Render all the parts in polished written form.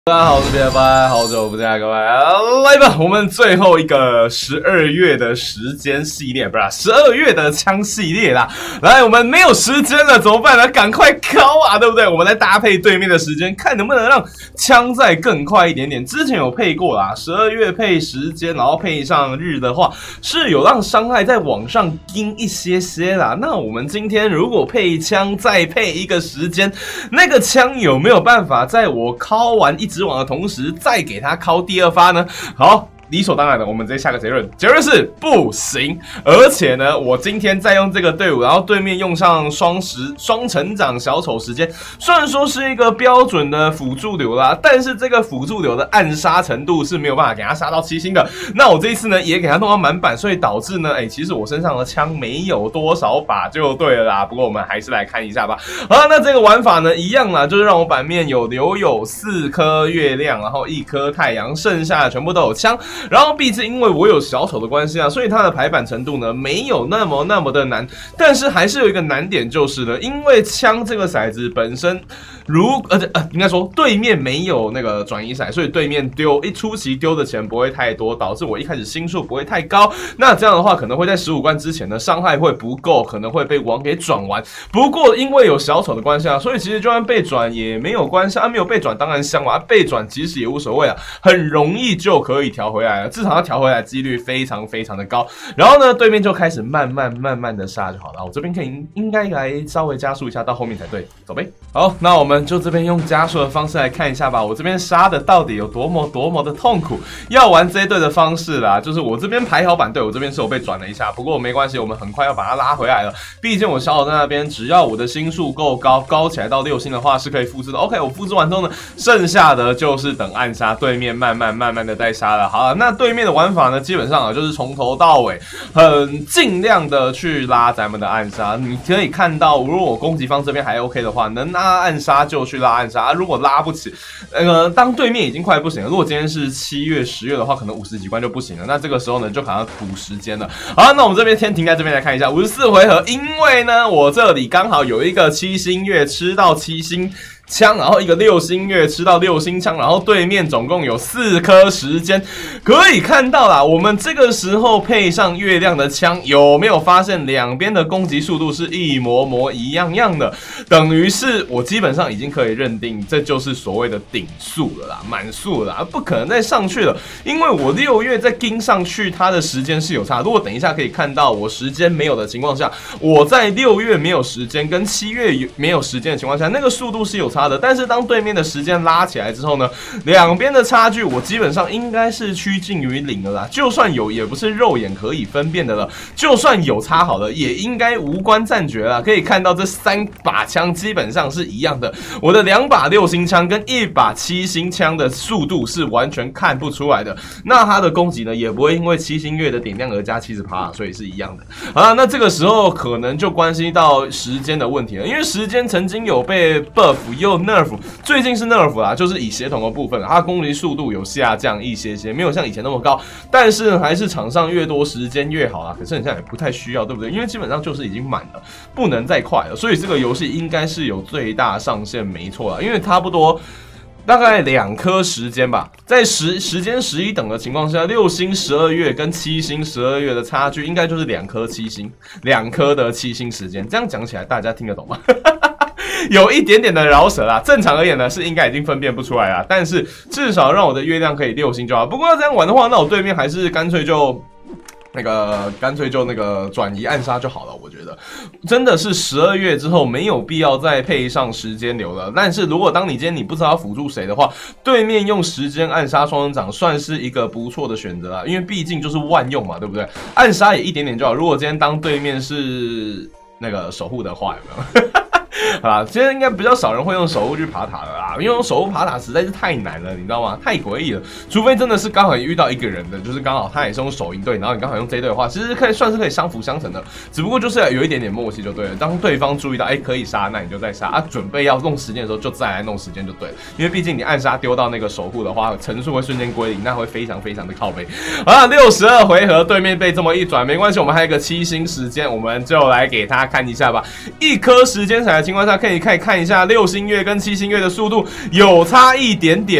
大家好，我是别班，好久不见，各位，来吧，我们最后一个12月的时间系列，不是12月的枪系列啦。来，我们没有时间了，怎么办呢？赶快敲啊，对不对？我们来搭配对面的时间，看能不能让枪再更快一点点。之前有配过啦，12月配时间，然后配上日的话，是有让伤害再往上盯一些啦。那我们今天如果配枪再配一个时间，那个枪有没有办法在我敲完一直网的同时，再给他敲第二发呢？好。理所当然的，我们直接下个结论，结论是不行。而且呢，我今天再用这个队伍，然后对面用上双成长小丑时间，虽然说是一个标准的辅助流啦，但是这个辅助流的暗杀程度是没有办法给他杀到7星的。那我这一次呢，也给他弄到满版，所以导致呢，其实我身上的枪没有多少把就对了啦。不过我们还是来看一下吧。好，那这个玩法呢，一样啦，就是让我版面留有4颗月亮，然后1颗太阳，剩下的全部都有枪。然后毕竟因为我有小丑的关系啊，所以它的排版程度呢没有那么的难，但是还是有一个难点就是呢，因为枪这个骰子本身应该说对面没有那个转移骰，所以对面初期丢的钱不会太多，导致我一开始星数不会太高。那这样的话可能会在15关之前呢伤害会不够，可能会被王给转完。不过因为有小丑的关系啊，所以其实就算被转也没有关系啊，没有被转当然香嘛，被转其实也无所谓啊，很容易就可以调回来。至少要调回来的几率非常的高，然后呢，对面就开始慢慢的杀就好了。我这边应该来稍微加速一下，到后面才对，走呗。好，那我们就这边用加速的方式来看一下吧。我这边杀的到底有多么的痛苦？要玩这一队的方式啦，就是我这边排好版队，我这边是有被转了一下，不过没关系，我们很快要把它拉回来了。毕竟我小丑在那边，只要我的星数够高起来到6星的话是可以复制的。OK， 我复制完之后呢，剩下的就是等暗杀，对面慢慢的再杀了。好了，那对面的玩法呢，基本上啊就是从头到尾很尽量的去拉咱们的暗杀。你可以看到，如果我攻击方这边还 OK 的话，能拉暗杀就去拉暗杀。如果拉不起，当对面已经快不行了，如果今天是7月、10月的话，可能50几关就不行了。那这个时候呢，就好像补时间了。好，那我们这边先停在这边来看一下54回合，因为呢，我这里刚好有一个7星月吃到7星枪，然后一个6星月吃到6星枪，然后对面总共有4颗时间，可以看到啦，我们这个时候配上月亮的枪，有没有发现两边的攻击速度是一模一样的？等于是我基本上已经可以认定，这就是所谓的顶速了啦，满速了啦，不可能再上去了，因为我6月再跟上去，它的时间是有差。如果等一下可以看到我时间没有的情况下，我在6月没有时间跟7月没有时间的情况下，那个速度是有差的。但是当对面的时间拉起来之后呢，两边的差距我基本上应该是趋近于0的啦。就算有，也不是肉眼可以分辨的了。就算有差好了，也应该无关战决啦。可以看到这3把枪基本上是一样的。我的2把6星枪跟1把7星枪的速度是完全看不出来的。那它的攻击呢，也不会因为7星月的点亮而加70%，所以是一样的。好啦，那这个时候可能就关系到时间的问题了，因为时间曾经有被 buff 又 nerf， 最近是 nerf 啦，就是以协同的部分，它攻击速度有下降一些，没有像以前那么高，但是还是场上越多时间越好啦。可是你现在也不太需要，对不对？因为基本上就是已经满了，不能再快了，所以这个游戏应该是有最大上限，没错啦，因为差不多。大概2颗时间吧，在时间11等的情况下，6星12月跟7星12月的差距应该就是2颗7星，2颗的7星时间。这样讲起来，大家听得懂吗？有一点点的饶舌啦，正常而言呢是应该已经分辨不出来啦，但是至少让我的月亮可以6星就好。不过要这样玩的话，那我对面还是干脆就那个转移暗杀就好了，我觉得真的是12月之后没有必要再配上时间流了。但是如果当你今天你不知道要辅助谁的话，对面用时间暗杀双人掌算是一个不错的选择啦，因为毕竟就是万用嘛，对不对？暗杀也一点点就好。如果今天当对面是那个守护的话，有没有？好啦，今天应该比较少人会用守护去爬塔了啦，因为用守护爬塔实在是太难了，你知道吗？太诡异了。除非真的是刚好遇到一个人的，就是刚好他也是用手赢队，然后你刚好用这一队的话，其实算是可以相辅相成的。只不过就是有一点点默契就对了。当对方注意到可以杀，那你就再杀啊。准备要弄时间的时候就再来弄时间就对了。因为毕竟你暗杀丢到那个守护的话，层数会瞬间归零，那会非常的靠背。好啦，62回合对面被这么一转，没关系，我们还有一个7星时间，我们就来给他看一下吧。1颗时间彩的情况下，可以看一下6星月跟7星月的速度有差一点点。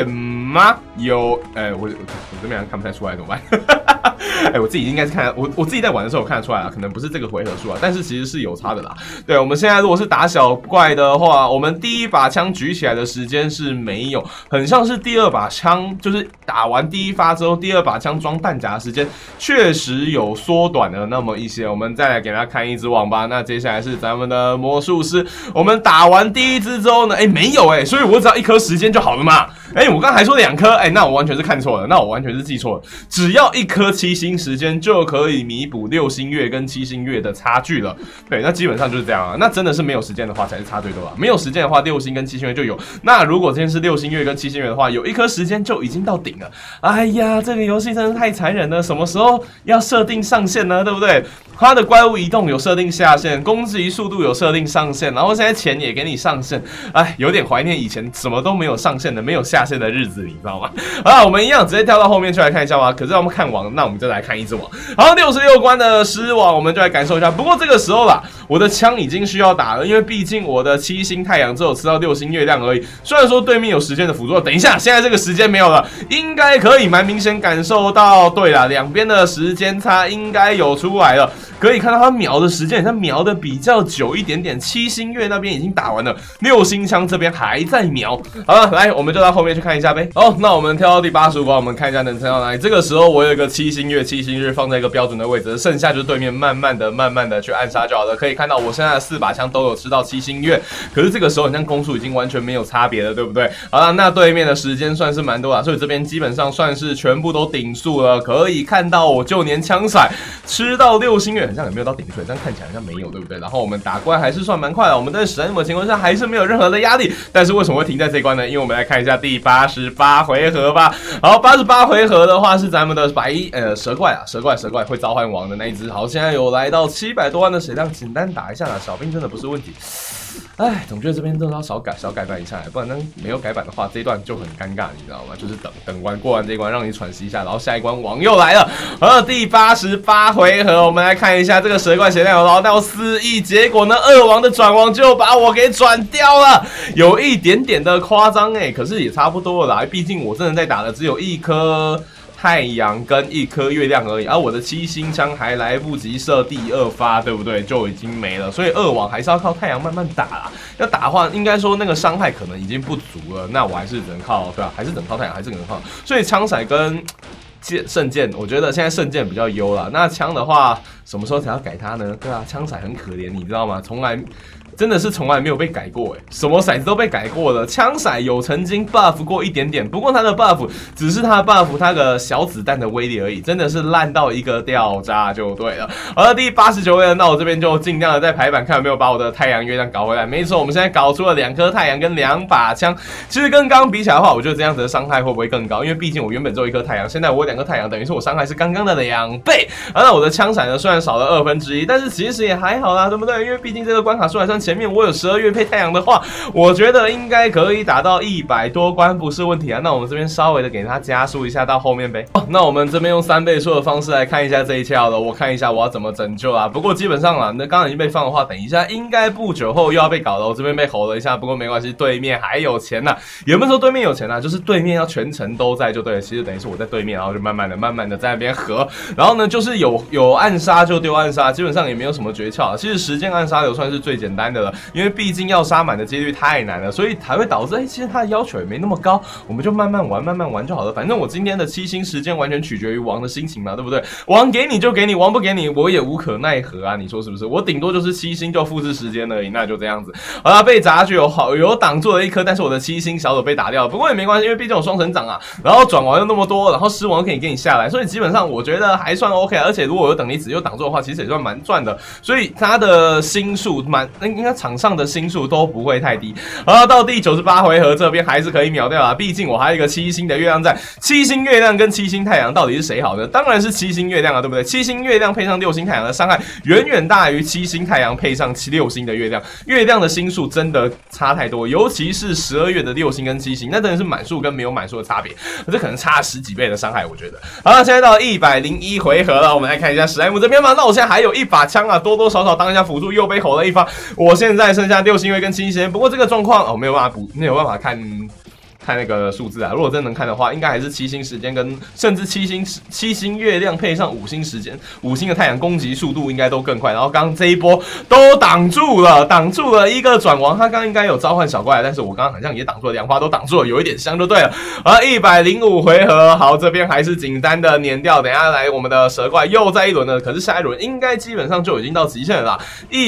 吗？有，我这边看不太出来，怎么办？我自己应该是看我自己在玩的时候我看得出来啊，可能不是这个回合数啊，但是其实是有差的啦。对，我们现在如果是打小怪的话，我们第一把枪举起来的时间是没有，很像是第二把枪，就是打完第一发之后，第二把枪装弹夹的时间确实有缩短了那么一些。我们再来给大家看一只网吧，那接下来是咱们的魔术师，我们打完第一只之后呢，没有所以我只要1颗时间就好了嘛。我刚才说2颗，那我完全是看错了，那我完全是记错了，只要1颗7星时间就可以弥补6星月跟7星月的差距了。对，那基本上就是这样啊。那真的是没有时间的话才是差最多啊，没有时间的话6星跟7星月就有。那如果今天是6星月跟7星月的话，有1颗时间就已经到顶了。哎呀，这个游戏真的太残忍了，什么时候要设定上限呢？对不对？它的怪物移动有设定下限，攻击速度有设定上限，然后现在钱也给你上限，有点怀念以前什么都没有上限的、没有下限的日子，你知道吗？好，我们一样直接跳到后面去来看一下吧。可是我们看网，那我们就来看一只网。好，66关的狮网，我们就来感受一下。不过这个时候啦，我的枪已经需要打了，因为毕竟我的7星太阳只有吃到6星月亮而已。虽然说对面有时间的辅助，等一下，现在这个时间没有了，应该可以蛮明显感受到。对啦，两边的时间差应该有出来了。可以看到他瞄的时间，他瞄的比较久一点点。7星月那边已经打完了，6星枪这边还在瞄。好了，来，我们就到后面去看一下呗。好，那我们跳到第85关，我们看一下能撑到哪里。这个时候我有一个7星月放在一个标准的位置，剩下就是对面慢慢的去暗杀就好了。可以看到我现在的4把枪都有吃到7星月，可是这个时候你看攻速已经完全没有差别了，对不对？好了，那对面的时间算是蛮多啦，所以这边基本上算是全部都顶速了。可以看到我就连枪骰吃到6星月。好像也没有到顶水，这样看起来好像没有，对不对？然后我们打怪还是算蛮快的，我们在史莱姆的情况下还是没有任何的压力。但是为什么会停在这一关呢？因为我们来看一下第88回合吧。好，88回合的话是咱们的蛇怪会召唤王的那一只。好，现在有来到700多万的血量，简单打一下啦，小兵真的不是问题。总觉得这边都要小改版一下，不然没有改版的话，这一段就很尴尬，你知道吗？就是过完这一关，让你喘息一下，然后下一关王又来了。第88回合，我们来看一下这个蛇怪血量有捞到4亿，结果呢，2王的转王就把我给转掉了，有一点点的夸张可是也差不多了啦，毕竟我真的在打的只有1颗太阳跟1颗月亮而已，而我的7星枪还来不及射第2发，对不对？就已经没了，所以2网还是要靠太阳慢慢打啦。要打的话，应该说那个伤害可能已经不足了，那我还是只能靠，对吧？还是只能靠太阳，还是只能靠。所以枪骰跟圣剑，我觉得现在圣剑比较优啦。那枪的话，什么时候才要改它呢？对啊，枪骰很可怜，你知道吗？真的是从来没有被改过什么骰子都被改过了。枪骰有曾经 buff 过一点点，不过它的 buff 只是它 buff 它的小子弹的威力而已，真的是烂到一个掉渣就对了。好了，第89位了，那我这边就尽量的在排版看有没有把我的太阳月亮搞回来。没错，我们现在搞出了2颗太阳跟2把枪，其实跟刚刚比起来的话，我觉得这样子的伤害会不会更高？因为毕竟我原本只有1颗太阳，现在我有2颗太阳，等于是我伤害是刚刚的2倍。那我的枪骰呢，虽然少了1/2，但是其实也还好啦，对不对？因为毕竟这个关卡数来算前面我有12月配太阳的话，我觉得应该可以打到100多关不是问题啊。那我们这边稍微的给它加速一下到后面呗。那我们这边用3倍速的方式来看一下这一切好了，我看一下我要怎么拯救啊。不过基本上啦，那刚刚已经被放的话，等一下应该不久后又要被搞了。我这边被吼了一下，不过没关系，对面还有钱呐。也不是说对面有钱啊，就是对面要全程都在就对了。其实等于是我在对面，然后就慢慢的在那边合，然后呢就是有暗杀就丢暗杀，基本上也没有什么诀窍。其实时间暗杀流算是最简单的了，因为毕竟要杀满的几率太难了，所以才会导致其实它的要求也没那么高，我们就慢慢玩就好了。反正我今天的7星时间完全取决于王的心情嘛，对不对？王给你就给你，王不给你我也无可奈何啊，你说是不是？我顶多就是7星就复制时间而已，那就这样子。好啦，被砸就有挡住了1颗，但是我的7星小手被打掉了，不过也没关系，因为毕竟有双成长啊，然后转王又那么多，然后狮王可以给你下来，所以基本上我觉得还算 OK 啊。而且如果有等离子又挡住的话，其实也算蛮赚的，所以它的星数应该场上的星数都不会太低。好，到第98回合这边还是可以秒掉啊，毕竟我还有一个7星的月亮在。7星月亮跟7星太阳到底是谁好呢？当然是7星月亮啊，对不对？7星月亮配上6星太阳的伤害远远大于7星太阳配上6星的月亮，月亮的星数真的差太多，尤其是12月的6星跟7星，那真的是满数跟没有满数的差别，这可能差10几倍的伤害，我觉得。好了，现在到101回合了，我们来看一下史莱姆这边嘛。那我现在还有1把枪啊，多多少少当一下辅助，又被吼了1发。我现在剩下6星月跟7星，不过这个状况没有办法看看那个数字啊，如果真能看的话，应该还是7星时间跟甚至7星月亮配上5星时间，5星的太阳攻击速度应该都更快。然后刚刚这一波都挡住了一个转王，他刚刚应该有召唤小怪，但是我刚刚好像也挡住了，2发都挡住了，有一点香就对了。105回合，好，这边还是简单的碾掉。等一下来我们的蛇怪又再一轮了，可是下一轮应该基本上就已经到极限了啦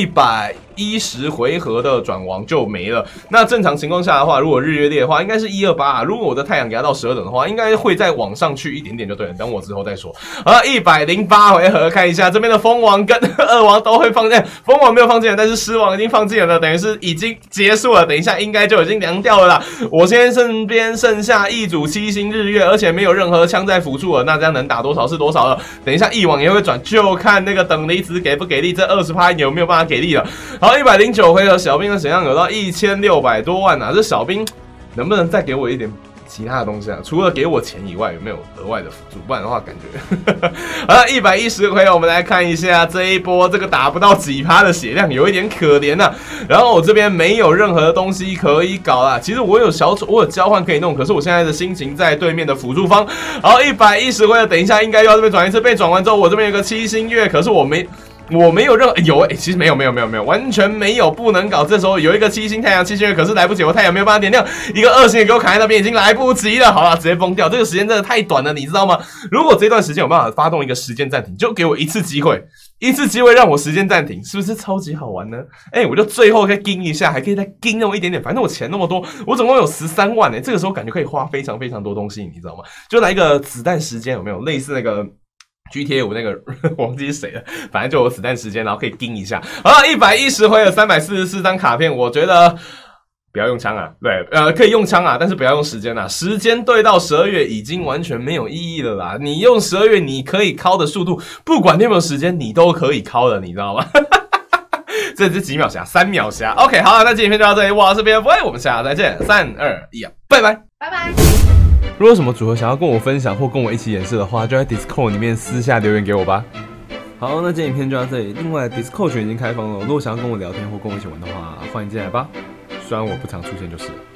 ，110回合的转王就没了。那正常情况下的话，如果日月烈的话，应该是128啊。如果我的太阳给他到12等的话，应该会再往上去一点点就对了。等我之后再说。108回合，看一下这边的风王跟2王都会放进，风王没有放进来，但是狮王已经放进来了，等于是已经结束了。等一下应该就已经凉掉了啦。我现在身边剩下一组7星日月，而且没有任何枪在辅助了，那这样能打多少是多少了。等一下1王也会转，就看那个等离子给不给力，这20%有没有办法给力了。好，109回合，小兵的血量有到1600多万啊！这小兵能不能再给我一点其他的东西啊？除了给我钱以外，有没有额外的辅助？不然的话，感觉好了，110回合，我们来看一下这一波这个打不到几%的血量，有一点可怜啊。然后我这边没有任何的东西可以搞啦。其实我有交换可以弄，可是我现在的心情在对面的辅助方。好，110回合，等一下应该要这边转一次，被转完之后，我这边有个7星月，可是我没有任何其实没有，完全没有，不能搞。这时候有一个7星太阳7星月，可是来不及，我太阳没有办法点亮，一个2星也给我卡在那边，已经来不及了。好了，直接崩掉，这个时间真的太短了，你知道吗？如果这段时间有办法发动一个时间暂停，就给我一次机会让我时间暂停，是不是超级好玩呢？我就最后再盯一下，还可以再盯那么一点点，反正我钱那么多，我总共有13万这个时候感觉可以花非常非常多东西，你知道吗？就来一个子弹时间，有没有类似那个GTA 5那个忘记是谁了，反正就有子弹时间，然后可以盯一下。好了，110回合344张卡片，我觉得不要用枪啊，对，可以用枪啊，但是不要用时间啊。时间对到12月已经完全没有意义了啦。你用12月你可以敲的速度，不管你有没有时间，你都可以敲的，你知道吗？这是几秒侠，3秒侠。OK， 好了，那今天影片就到这里，我是边，我们下次再见，3、2、1，拜拜，拜拜。如果有什么组合想要跟我分享或跟我一起演示的话，就在 Discord 里面私下留言给我吧。好，那今天影片就到这里。另外 Discord 群已经开放了，如果想要跟我聊天或跟我一起玩的话，欢迎进来吧。虽然我不常出现就是了。